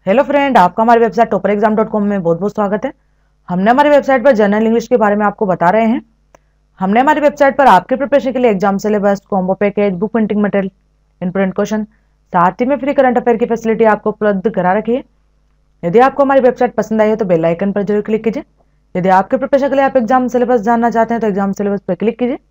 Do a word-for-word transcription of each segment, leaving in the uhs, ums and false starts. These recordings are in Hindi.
हेलो फ्रेंड, आपका हमारी website topper exam dot com में बहुत बहुत स्वागत है। हमने हमारी वेबसाइट पर जनरल इंग्लिश के बारे में आपको बता रहे हैं। हमने हमारी वेबसाइट पर आपके प्रिपरेशन के लिए exam syllabus, combo package, book printing material, important question, साथ ही में फ्री करंट अफेयर की फैसिलिटी आपको उपलब्ध करा रखी है। यदि आपको हमारी वेबसाइट पसंद आई हो तो बेल आइकन पर जरूर क्लिक कीजिए। यदि आपके प्रिपरेशन के लिए आप एग्जाम सिलेबस जानना चाहते हैं तो एग्जाम सिलेबस पर क्लिक कीजिए।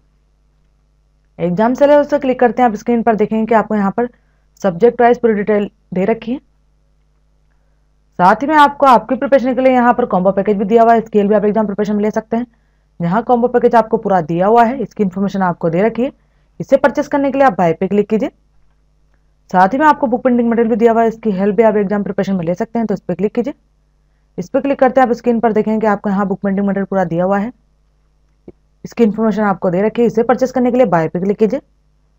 एग्जाम सिलेबस पर क्लिक करते हैं आप स्क्रीन पर देखेंगे कि आपको यहाँ पर सब्जेक्ट वाइज पूरी डिटेल दे रखी है। साथ ही में आपको आपकी प्रिपरेशन के लिए यहाँ पर कॉम्बो पैकेज भी दिया हुआ है। इसके लिए भी आप एग्जाम प्रिपरेशन में ले सकते हैं। यहाँ कॉम्बो पैकेज आपको पूरा दिया हुआ है, इसकी इन्फॉर्मेशन आपको दे रखी है। इसे परचेस करने के लिए आप बाय पे क्लिक कीजिए। साथ ही में आपको बुक प्रिंटिंग मटेरियल भी दिया हुआ है, इसकी हेल्प भी आप एग्जाम प्रिपरेशन में ले सकते हैं, तो इस पर क्लिक कीजिए। इस पर क्लिक करते हैं आप स्क्रीन पर देखेंगे कि आपको यहाँ बुक प्रिंटिंग मटेरियल पूरा दिया हुआ है, इसकी इन्फॉर्मेशन आपको दे रखी है। इसे परचेस करने के लिए बाय पे क्लिक कीजिए।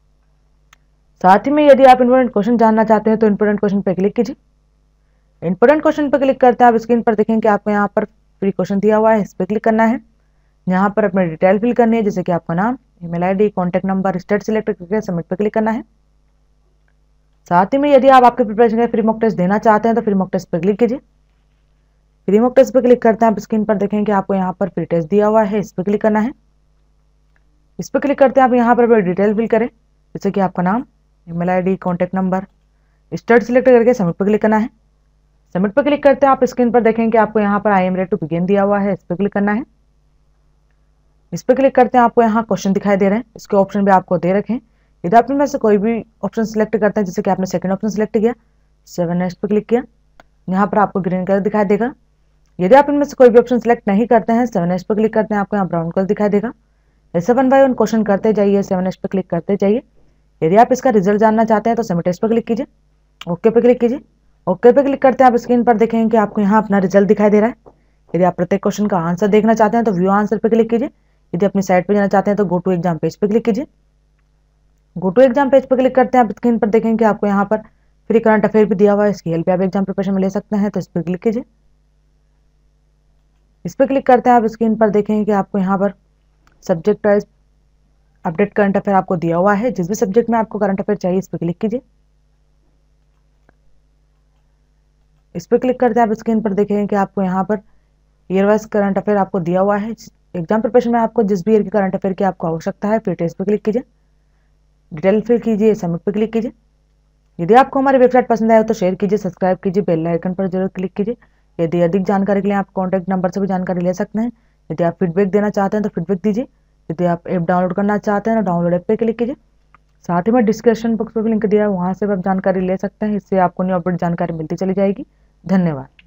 साथ ही में यदि आप इंपोर्टेंट क्वेश्चन जानना चाहते हैं तो इंपोर्टेंट क्वेश्चन पर क्लिक कीजिए। इंपोर्टेंट क्वेश्चन पर क्लिक करते हैं आप स्क्रीन पर देखेंगे कि आपको यहाँ पर फ्री क्वेश्चन दिया हुआ है, इस पर क्लिक करना है। यहाँ पर अपनी डिटेल फिल करनी है, जैसे कि आपका नाम, email ID, contact number, state select करके सबमिट पर क्लिक करना है। साथ ही में यदि आप आपके प्रिपरेशन का फ्री मॉक टेस्ट देना चाहते हैं तो फ्री मॉक टेस्ट पर क्लिक कीजिए। फ्री मॉक टेस्ट पर क्लिक करते हैं आप स्क्रीन पर देखेंगे कि आपको यहाँ पर फ्री टेस्ट दिया हुआ है, इस पर क्लिक करना है। इस पर क्लिक करते हैं आप यहाँ पर अपनी डिटेल फिल करें, जैसे कि आपका नाम, email ID, contact number, state select करके सबमिट पर क्लिक करना है। सबमिट पर क्लिक करते हैं आप स्क्रीन पर देखेंगे कि आपको यहाँ पर I am ready to begin दिया हुआ है, इस पर क्लिक करना है। इस पर क्लिक करते हैं आपको यहाँ क्वेश्चन दिखाई दे रहे हैं, इसके ऑप्शन भी आपको दे रखे हैं। यदि आप इनमें से कोई भी ऑप्शन सिलेक्ट करते हैं, जैसे कि आपने सेकंड ऑप्शन सिलेक्ट किया, सेवन नेक्स्ट पर क्लिक किया, यहाँ पर आपको ग्रीन कलर दिखाई देगा। यदि आप इनमें से कोई भी ऑप्शन सिलेक्ट नहीं करते हैं, सेवन नेक्स्ट पर क्लिक करते हैं, आपको यहाँ ब्राउन कलर दिखाई देगा। ऐसे वन बाय वन क्वेश्चन करते जाइए, सेवन नेक्स्ट पर क्लिक करते जाइए। यदि आप इसका रिजल्ट जानना चाहते हैं तो सबमिट टेस्ट पर क्लिक कीजिए, ओके पे क्लिक कीजिए। ओके पे क्लिक करते हैं आप स्क्रीन पर देखेंगे कि आपको यहाँ अपना रिजल्ट दिखाई दे रहा है। यदि आप प्रत्येक क्वेश्चन का आंसर देखना चाहते हैं तो व्यू आंसर पे क्लिक कीजिए। यदि अपनी साइट पे जाना चाहते हैं तो गो टू एग्जाम पेज पे क्लिक कीजिए। गो टू एग्जाम पेज पर क्लिक करते हैं आप स्क्रीन पर देखेंगे कि आपको यहाँ पर फ्री करंट अफेयर भी दिया हुआ है, इसकी हेल्प भी आप एग्जाम प्रिपरेशन में ले सकते हैं, तो इस पर क्लिक कीजिए। इस पर क्लिक करते हैं आप स्क्रीन पर देखेंगे कि आपको यहाँ पर subject wise update current affair आपको दिया हुआ है। जिस भी सब्जेक्ट में आपको करंट अफेयर चाहिए, इस पर क्लिक कीजिए। इस पर क्लिक करते हैं आप स्क्रीन पर देखेंगे कि आपको यहाँ per year wise current affair आपको दिया हुआ है। एग्जाम प्रिपरेशन में आपको जिस भी ईयर की करंट अफेयर की आपको आवश्यकता है, फिर टेस्ट पर क्लिक कीजिए, डिटेल फिल कीजिए, सबमिट पर क्लिक कीजिए। यदि आपको हमारी वेबसाइट पसंद आए तो शेयर कीजिए, सब्सक्राइब कीजिए, बेल आइकन पर जरूर क्लिक कीजिए। यदि अधिक जानकारी के लिए आप कॉन्टैक्ट नंबर से भी जानकारी ले सकते हैं। यदि आप फीडबैक देना चाहते हैं तो फीडबैक दीजिए। यदि आप ऐप डाउनलोड करना चाहते हैं तो डाउनलोड ऐप पर क्लिक कीजिए। साथ ही में डिस्क्रिप्शन बॉक्स में भी लिंक दिया है, वहाँ से भी आप जानकारी ले सकते हैं। इससे आपको न्यू अपडेट जानकारी मिलती चली जाएगी। धन्यवाद।